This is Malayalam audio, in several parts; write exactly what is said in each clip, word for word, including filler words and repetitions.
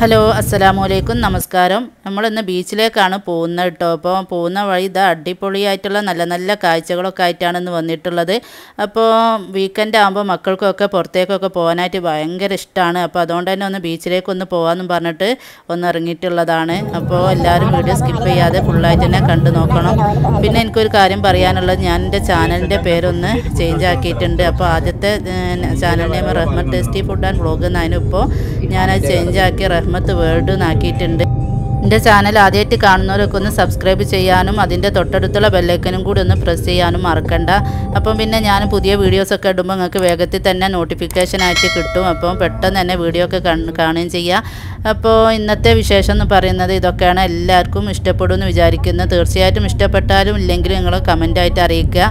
ഹലോ അസ്സലാമലൈക്കും നമസ്കാരം. നമ്മളിന്ന് ബീച്ചിലേക്കാണ് പോകുന്നത് കേട്ടോ. അപ്പോൾ പോകുന്ന വഴി ഇതാ അടിപൊളിയായിട്ടുള്ള നല്ല നല്ല കാഴ്ചകളൊക്കെ ആയിട്ടാണ് ഇന്ന് വന്നിട്ടുള്ളത്. അപ്പോൾ വീക്കെൻഡ് ആകുമ്പോൾ മക്കൾക്കൊക്കെ പുറത്തേക്കൊക്കെ പോകാനായിട്ട് ഭയങ്കര ഇഷ്ടമാണ്. അപ്പോൾ അതുകൊണ്ട് തന്നെ ഒന്ന് ബീച്ചിലേക്കൊന്ന് പോകാമെന്നും പറഞ്ഞിട്ട് ഒന്ന് ഇറങ്ങിയിട്ടുള്ളതാണ്. അപ്പോൾ എല്ലാവരും വീഡിയോ സ്കിപ്പ് ചെയ്യാതെ ഫുള്ളായിട്ട് തന്നെ കണ്ടു നോക്കണം. പിന്നെ എനിക്കൊരു കാര്യം പറയാനുള്ളത്, ഞാൻ എൻ്റെ ചാനലിൻ്റെ പേരൊന്ന് ചേഞ്ച് ആക്കിയിട്ടുണ്ട്. അപ്പോൾ ആദ്യത്തെ channel name Rahmath tasty food and vlog എന്നായിരുന്നു. ഇപ്പോൾ ഞാനത് ചേഞ്ച് ആക്കി റഹ്മത്ത് വേൾഡ് എന്നാക്കിയിട്ടുണ്ട്. എൻ്റെ ചാനൽ ആദ്യമായിട്ട് കാണുന്നവരൊക്കെ ഒന്ന് സബ്സ്ക്രൈബ് ചെയ്യാനും അതിൻ്റെ തൊട്ടടുത്തുള്ള ബെല്ലൈക്കനും കൂടി ഒന്ന് പ്രസ് ചെയ്യാനും മറക്കണ്ട. അപ്പം പിന്നെ ഞാൻ പുതിയ വീഡിയോസൊക്കെ ഇടുമ്പോൾ നിങ്ങൾക്ക് വേഗത്തിൽ തന്നെ നോട്ടിഫിക്കേഷനായിട്ട് കിട്ടും. അപ്പം പെട്ടെന്ന് തന്നെ വീഡിയോ ഒക്കെ കാണുകയും ചെയ്യാം. അപ്പോൾ ഇന്നത്തെ വിശേഷം എന്ന് പറയുന്നത് ഇതൊക്കെയാണ്. എല്ലാവർക്കും ഇഷ്ടപ്പെടുമെന്ന് വിചാരിക്കുന്നു. തീർച്ചയായിട്ടും ഇഷ്ടപ്പെട്ടാലും ഇല്ലെങ്കിലും നിങ്ങൾ കമൻ്റായിട്ട് അറിയിക്കുക.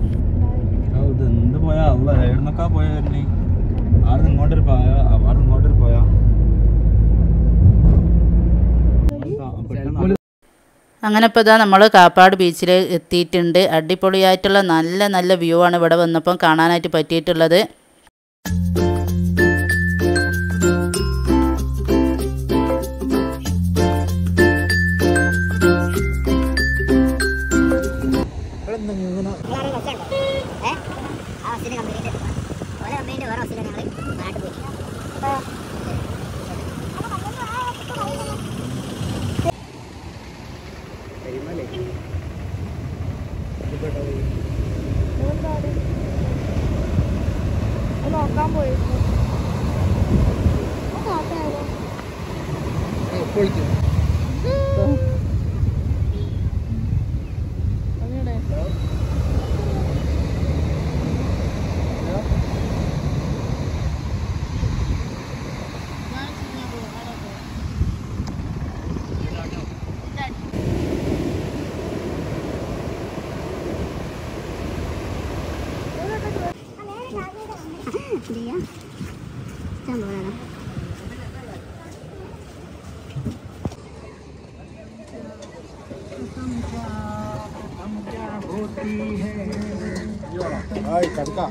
അങ്ങനെ ഇപ്പോൾ ഇതാ നമ്മൾ കാപ്പാട് ബീച്ചിൽ എത്തിയിട്ടുണ്ട്. അടിപൊളിയായിട്ടുള്ള നല്ല നല്ല വ്യൂ ആണ് ഇവിടെ വന്നപ്പം കാണാനായിട്ട് പറ്റിയിട്ടുള്ളത്. നോക്കാൻ പോയിരുന്നു dia campur ada hai kadka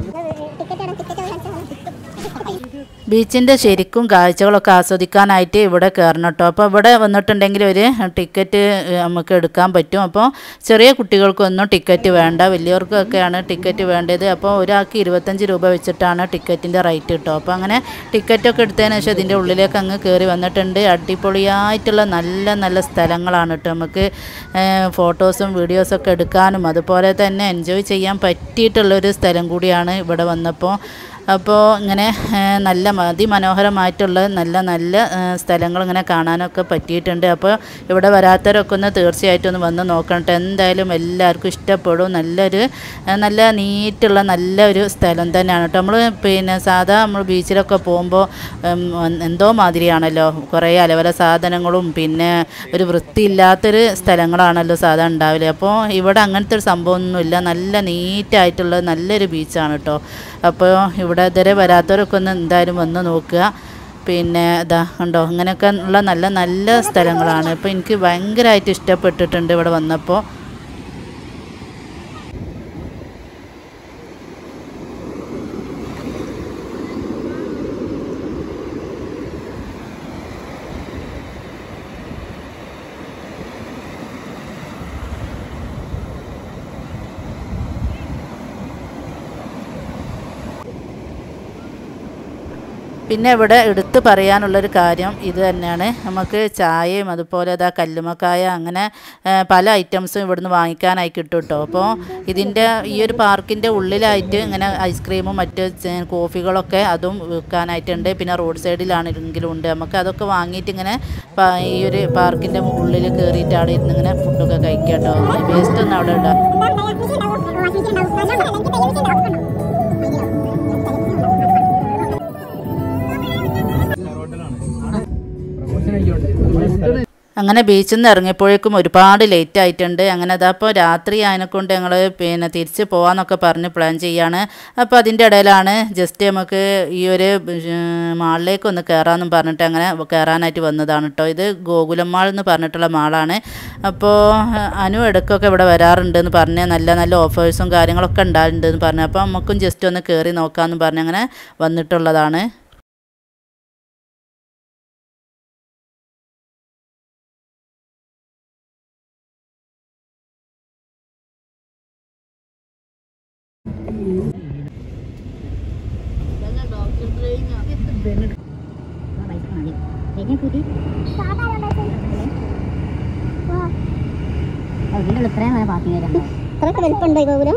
ബീച്ചിൻ്റെ ശരിക്കും കാഴ്ചകളൊക്കെ ആസ്വദിക്കാനായിട്ട് ഇവിടെ കയറണം കേട്ടോ. അപ്പോൾ ഇവിടെ വന്നിട്ടുണ്ടെങ്കിൽ ഒരു ടിക്കറ്റ് നമുക്ക് എടുക്കാൻ പറ്റും. അപ്പോൾ ചെറിയ കുട്ടികൾക്കൊന്നും ടിക്കറ്റ് വേണ്ട, വലിയവർക്കൊക്കെയാണ് ടിക്കറ്റ് വേണ്ടത്. അപ്പോൾ ഒരാൾക്ക് ഇരുപത്തഞ്ച് രൂപ വെച്ചിട്ടാണ് ടിക്കറ്റിൻ്റെ റേറ്റ് കേട്ടോ. അപ്പോൾ അങ്ങനെ ടിക്കറ്റൊക്കെ എടുത്തതിന് ശേഷം ഇതിൻ്റെ ഉള്ളിലേക്ക് അങ്ങ് കയറി വന്നിട്ടുണ്ട്. അടിപൊളിയായിട്ടുള്ള നല്ല നല്ല സ്ഥലങ്ങളാണ് കേട്ടോ. നമുക്ക് ഫോട്ടോസും വീഡിയോസൊക്കെ എടുക്കാനും അതുപോലെ തന്നെ എൻജോയ് ചെയ്യാൻ പറ്റിയിട്ടുള്ളൊരു സ്ഥലം കൂടിയാണ് ഇവിടെ വന്നപ്പോൾ. അപ്പോൾ ഇങ്ങനെ നല്ല അതിമനോഹരമായിട്ടുള്ള നല്ല നല്ല സ്ഥലങ്ങൾ ഇങ്ങനെ കാണാനൊക്കെ പറ്റിയിട്ടുണ്ട്. അപ്പോൾ ഇവിടെ വരാത്തവരൊക്കെ ഒന്ന് തീർച്ചയായിട്ടും ഒന്ന് വന്ന് നോക്കട്ടെ. എന്തായാലും എല്ലാവർക്കും ഇഷ്ടപ്പെടും. നല്ലൊരു നല്ല നീറ്റുള്ള നല്ലൊരു സ്ഥലം തന്നെയാണ് കേട്ടോ. നമ്മൾ പിന്നെ സാധാ നമ്മൾ ബീച്ചിലൊക്കെ പോകുമ്പോൾ എന്തോ മാതിരിയാണല്ലോ, കുറേ അലവല സാധനങ്ങളും പിന്നെ ഒരു വൃത്തിയില്ലാത്തൊരു സ്ഥലങ്ങളാണല്ലോ സാധാ ഉണ്ടാവില്ല. അപ്പോൾ ഇവിടെ അങ്ങനത്തെ ഒരു സംഭവമൊന്നുമില്ല. നല്ല നീറ്റായിട്ടുള്ള നല്ലൊരു ബീച്ചാണ് കേട്ടോ. അപ്പോൾ ഇവിടെ ഇതുവരെ വരാത്തവരൊക്കെ ഒന്ന് എന്തായാലും വന്ന് നോക്കുക. പിന്നെ ഇതാ കണ്ടോ, ഇങ്ങനെയൊക്കെ ഉള്ള നല്ല നല്ല സ്ഥലങ്ങളാണ്. അപ്പോൾ എനിക്ക് ഭയങ്കരമായിട്ട് ഇഷ്ടപ്പെട്ടിട്ടുണ്ട് ഇവിടെ വന്നപ്പോൾ. പിന്നെ ഇവിടെ എടുത്തു പറയാനുള്ളൊരു കാര്യം ഇത് തന്നെയാണ്. നമുക്ക് ചായയും അതുപോലെ ഇതാ കല്ലുമ്മക്കായ അങ്ങനെ പല ഐറ്റംസും ഇവിടുന്ന് വാങ്ങിക്കാനായി കിട്ടും കേട്ടോ. അപ്പോൾ ഇതിൻ്റെ ഈ ഒരു പാർക്കിൻ്റെ ഉള്ളിലായിട്ട് ഇങ്ങനെ ഐസ്ക്രീമും മറ്റ് കോഫികളൊക്കെ അതും വിൽക്കാനായിട്ടുണ്ട്. പിന്നെ റോഡ് സൈഡിലാണെങ്കിലും ഉണ്ട്. നമുക്ക് അതൊക്കെ വാങ്ങിയിട്ട് ഇങ്ങനെ ഈ ഒരു പാർക്കിൻ്റെ ഉള്ളിൽ കയറിയിട്ട് അവിടെ ഇരുന്ന് ഇങ്ങനെ ഫുഡൊക്കെ കഴിക്കാം കേട്ടോ. വേസ്റ്റ് ഒന്നും അവിടെ ഇടാം. അങ്ങനെ ബീച്ചിൽ നിന്ന് ഇറങ്ങിയപ്പോഴേക്കും ഒരുപാട് ലേറ്റ് ആയിട്ടുണ്ട്. അങ്ങനെ അതപ്പോൾ രാത്രി അതിനെക്കൊണ്ട് ഞങ്ങൾ പിന്നെ തിരിച്ച് പോകാമെന്നൊക്കെ പറഞ്ഞ് പ്ലാൻ ചെയ്യാണ്. അപ്പോൾ അതിൻ്റെ ഇടയിലാണ് ജസ്റ്റ് നമുക്ക് ഈ ഒരു മാളിലേക്കൊന്ന് കയറാമെന്നും പറഞ്ഞിട്ട് അങ്ങനെ കയറാനായിട്ട് വന്നതാണ് കേട്ടോ. ഇത് ഗോകുലം മാൾ എന്ന് പറഞ്ഞിട്ടുള്ള മാളാണ്. അപ്പോൾ അനു ഇടയ്ക്കൊക്കെ ഇവിടെ വരാറുണ്ടെന്ന് പറഞ്ഞ് നല്ല നല്ല ഓഫേഴ്സും കാര്യങ്ങളൊക്കെ ഉണ്ടായിട്ടുണ്ടെന്ന് പറഞ്ഞു. അപ്പോൾ നമുക്കും ജസ്റ്റ് ഒന്ന് കയറി നോക്കാമെന്ന് പറഞ്ഞ് അങ്ങനെ വന്നിട്ടുള്ളതാണ്. ഇത്രയും പാർക്കിംഗ് ഏരിയ ഇത്രയൊക്കെ വലിപ്പമുണ്ടോ ഈ ഗോപുരം?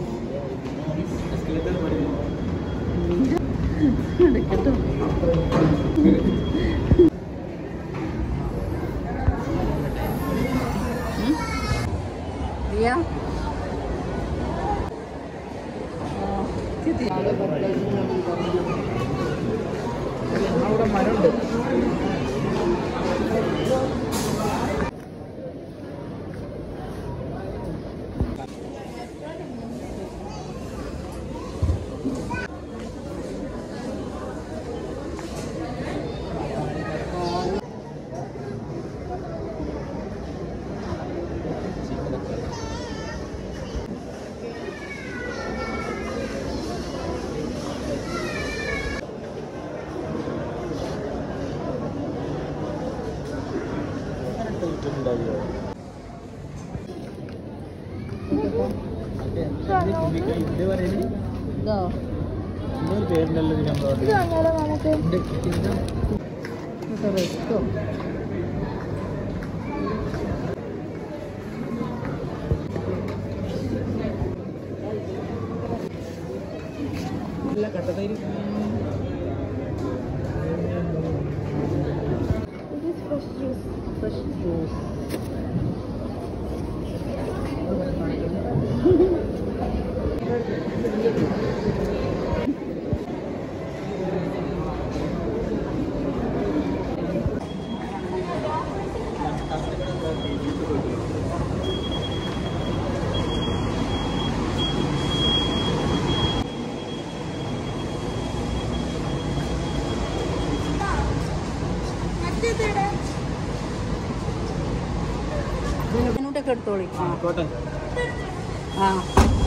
എടുത്തോളി. ആ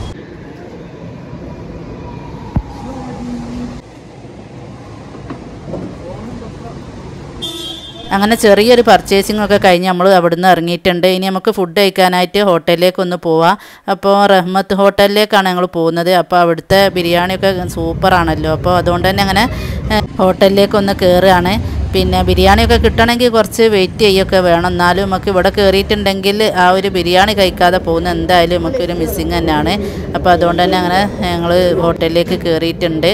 അങ്ങനെ ചെറിയൊരു പർച്ചേസിംഗ് ഒക്കെ കഴിഞ്ഞ് നമ്മൾ അവിടുന്ന് ഇറങ്ങിയിട്ടുണ്ട്. ഇനി നമുക്ക് ഫുഡ് കഴിക്കാനായിട്ട് ഹോട്ടലിലേക്ക് ഒന്ന് പോവാം. അപ്പോൾ റഹ്മത്ത് ഹോട്ടലിലേക്കാണ് ഞങ്ങൾ പോകുന്നത്. അപ്പോൾ അവിടുത്തെ ബിരിയാണിയൊക്കെ സൂപ്പറാണല്ലോ. അപ്പോൾ അതുകൊണ്ട് തന്നെ അങ്ങനെ ഹോട്ടലിലേക്ക് ഒന്ന് കയറുകയാണ്. പിന്നെ ബിരിയാണിയൊക്കെ കിട്ടണമെങ്കിൽ കുറച്ച് വെയിറ്റ് ചെയ്യൊക്കെ വേണം. എന്നാലും നമുക്ക് ഇവിടെ കയറിയിട്ടുണ്ടെങ്കിൽ ആ ഒരു ബിരിയാണി കഴിക്കാതെ പോകുന്ന എന്തായാലും നമുക്കൊരു മിസ്സിങ് തന്നെയാണ്. അപ്പോൾ അതുകൊണ്ട് തന്നെ അങ്ങനെ ഞങ്ങൾ ഹോട്ടലിലേക്ക് കയറിയിട്ടുണ്ട്.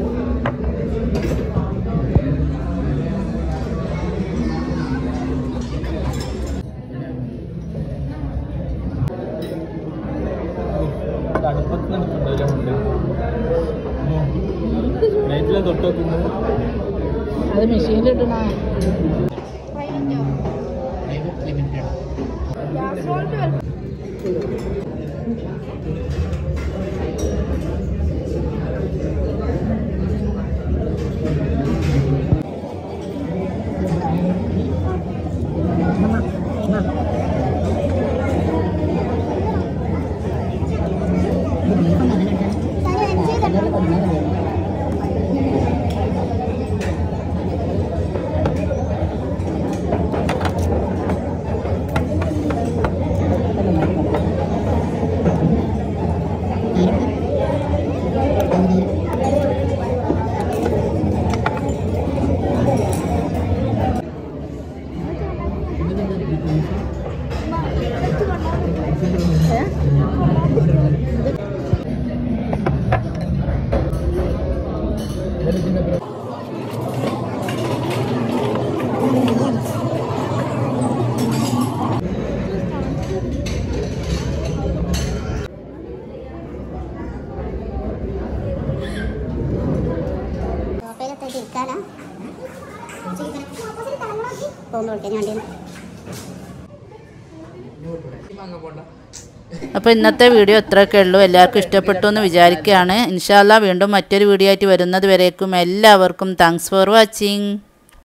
അത് മെഷീനിലിട്ടണ അപ്പോൾ ഇന്നത്തെ വീഡിയോ ഇത്രയൊക്കെ ഉള്ളൂ. എല്ലാവർക്കും ഇഷ്ടപ്പെട്ടു എന്ന് വിചാരിക്കുകയാണ്. ഇൻഷാ അല്ലാഹ് വീണ്ടും മറ്റൊരു വീഡിയോ ആയിട്ട് വരുന്നത് വരേക്കും എല്ലാവർക്കും താങ്ക്സ് ഫോർ വാച്ചിങ്.